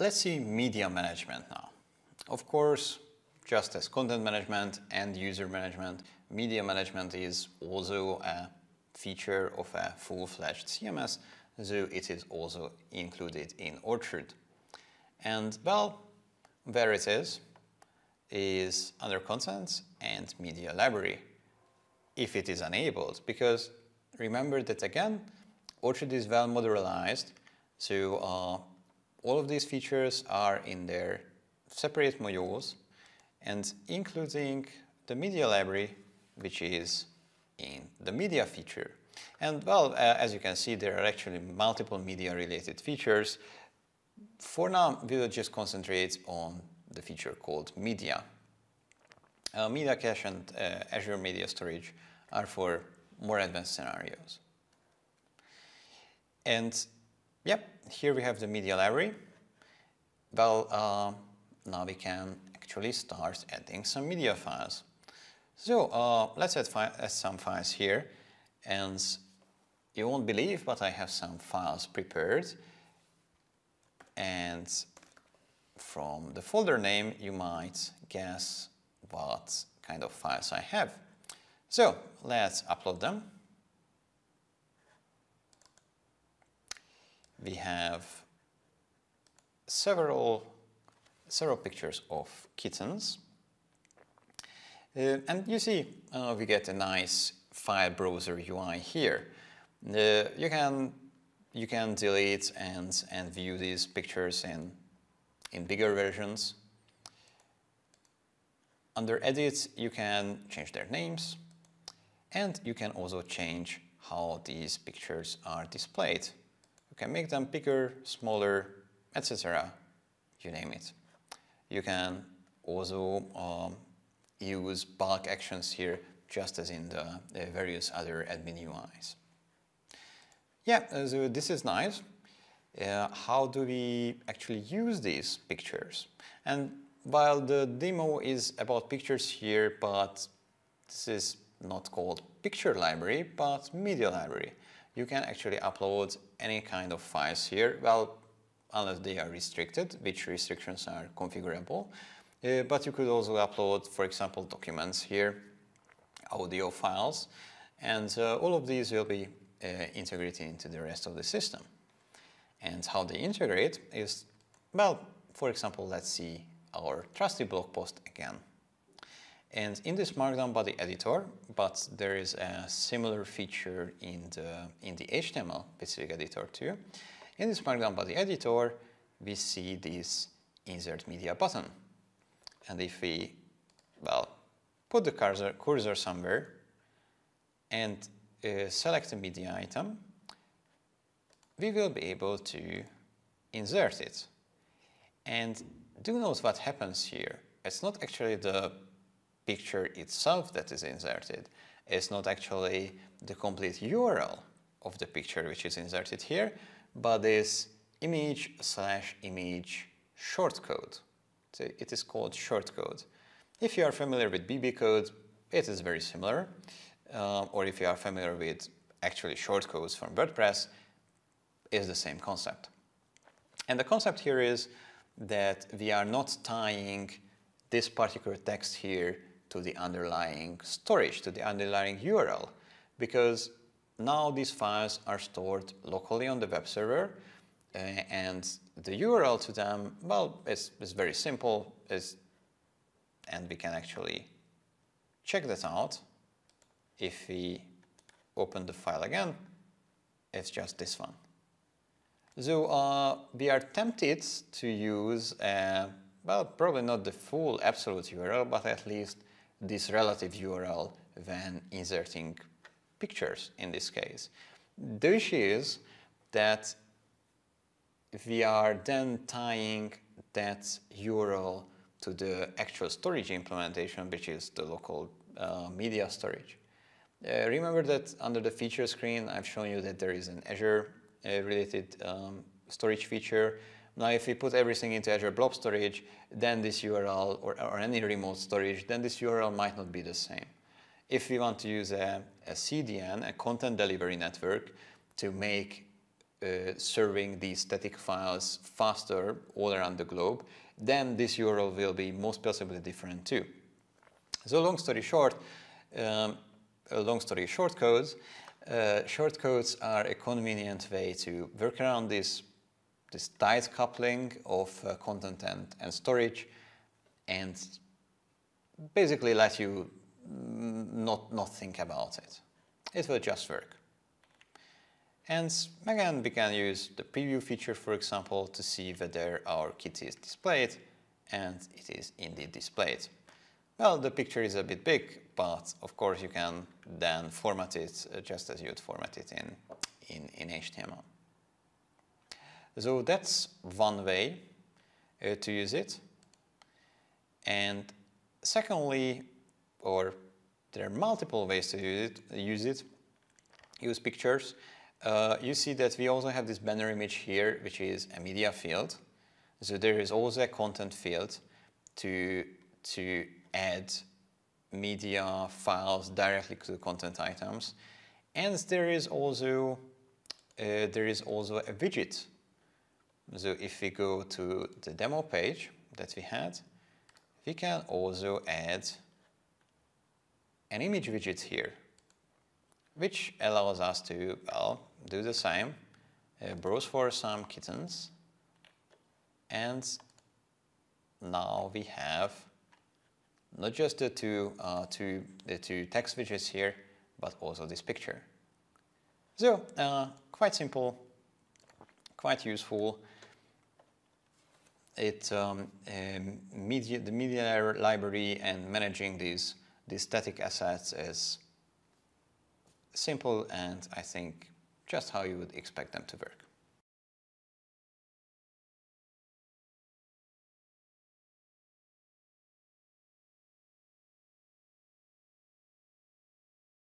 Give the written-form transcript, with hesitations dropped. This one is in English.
Let's see media management now. Of course, just as content management and user management, media management is also a feature of a full-fledged CMS, so it is also included in Orchard. And well, where it is under Contents and Media Library, if it is enabled, because remember that again, Orchard is well modularized, so all of these features are in their separate modules, and including the media library, which is in the media feature. And well, as you can see, there are actually multiple media related features. For now, we will just concentrate on the feature called media. Media Cache and Azure Media Storage are for more advanced scenarios. And yep, here we have the media library. Well, now we can actually start adding some media files. So let's add some files here, and you won't believe, but I have some files prepared. And from the folder name, you might guess what kind of files I have. So let's upload them. We have several pictures of kittens. And you see, we get a nice file browser UI here. You can delete and view these pictures in bigger versions. Under Edit, you can change their names, and you can also change how these pictures are displayed. You can make them bigger, smaller, etc. You name it. You can also use bulk actions here, just as in the various other admin UIs. Yeah, so this is nice. How do we actually use these pictures? And while the demo is about pictures here, but this is not called picture library, but media library. You can actually upload any kind of files here, well, unless they are restricted, which restrictions are configurable. But you could also upload, for example, documents here, audio files, and all of these will be integrated into the rest of the system. And how they integrate is, well, for example, let's see our trusty blog post again. And in this Markdown body editor, but there is a similar feature in the HTML specific editor too. In this Markdown body editor, we see this insert media button. And if we, well, put the cursor somewhere and select a media item, we will be able to insert it. And do note what happens here. It's not actually the picture itself that is inserted. It's not actually the complete URL of the picture which is inserted here, but this image/image shortcode. So it is called shortcode. If you are familiar with BB code, it is very similar. Or if you are familiar with actually shortcodes from WordPress, it's the same concept. And the concept here is that we are not tying this particular text here to the underlying storage, to the underlying URL, because now these files are stored locally on the web server, and the URL to them, well, it's very simple, and we can actually check that out. If we open the file again, it's just this one. So we are tempted to use, well, probably not the full absolute URL, but at least this relative URL when inserting pictures in this case. The issue is that we are then tying that URL to the actual storage implementation, which is the local media storage. Remember that under the feature screen, I've shown you that there is an Azure related storage feature. Now, if we put everything into Azure Blob Storage, then this URL, or any remote storage, then this URL might not be the same. If we want to use a CDN, a content delivery network, to make serving these static files faster all around the globe, then this URL will be most possibly different too. So long story short, shortcodes. Shortcodes are a convenient way to work around this tight coupling of content and storage, and basically let you not think about it. It will just work. And again, we can use the preview feature, for example, to see whether our kit is displayed, and it is indeed displayed. Well, the picture is a bit big, but of course you can then format it just as you'd format it in HTML. So that's one way to use it. And secondly, or there are multiple ways to use pictures. You see that we also have this banner image here, which is a media field. So there is also a content field to add media files directly to the content items. And there is also a widget. So if we go to the demo page that we had, we can also add an image widget here, which allows us to, well, do the same, browse for some kittens, and now we have not just the two text widgets here, but also this picture. So quite simple, quite useful. The media library and managing these static assets is simple, and I think just how you would expect them to work.